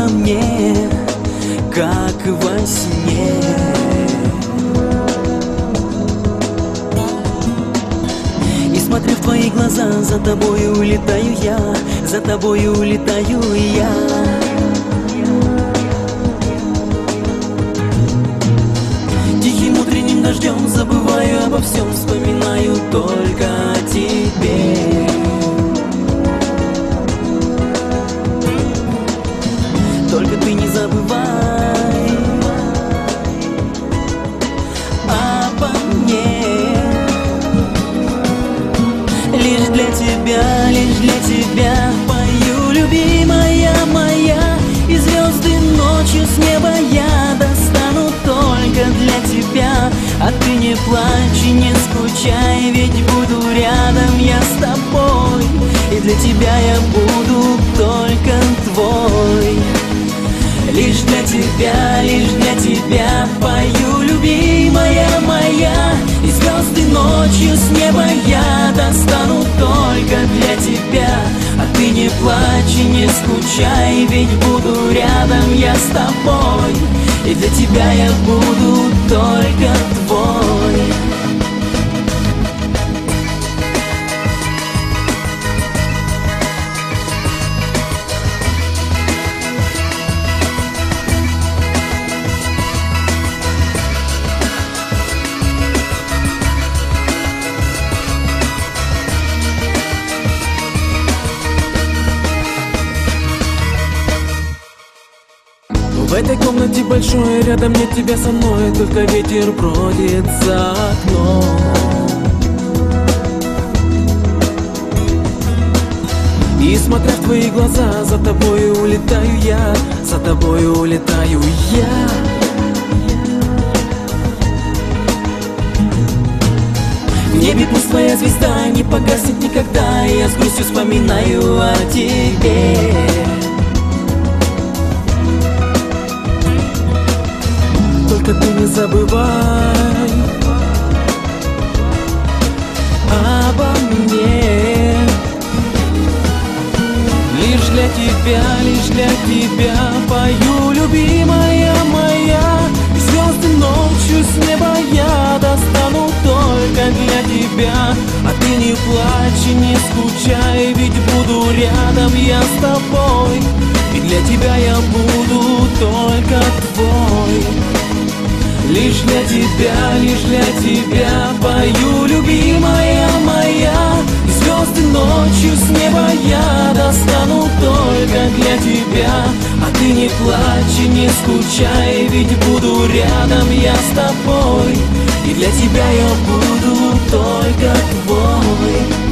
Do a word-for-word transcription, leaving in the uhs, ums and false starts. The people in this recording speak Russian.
обо мне, как во сне. И смотрю в твои глаза, за тобою улетаю я, за тобою улетаю я. Тихим утренним дождем забываю обо всем, вспоминаю только о тебе. Только ты не забывай обо мне. Лишь для тебя, лишь для тебя пою, любимая моя. И звезды ночью с неба я достану только для тебя. А ты не плачь и не скучай, ведь буду рядом я с тобой. И для тебя я буду только твой. Лишь для тебя, лишь для тебя пою, любимая моя. И звезды ночью с неба я достану только для тебя. А ты не плачь и не скучай, ведь буду рядом я с тобой. И для тебя я буду только твой. В этой комнате большой, рядом нет тебя со мной, только ветер бродит за окном. И смотря в твои глаза, за тобою улетаю я, за тобою улетаю я. В небе пусть твоя звезда не погаснет никогда, и я с грустью вспоминаю о тебе. Только ты не забывай обо мне. Лишь для тебя, лишь для тебя пою, любимая моя. Звезды ночью с неба я достану только для тебя. А ты не плачь и не скучай, ведь буду рядом я с тобой. И для тебя я буду только твой. Лишь для тебя, лишь для тебя пою, любимая моя. И звезды ночью с неба я достану только для тебя. А ты не плачь и не скучай, ведь буду рядом я с тобой. И для тебя я буду только твой.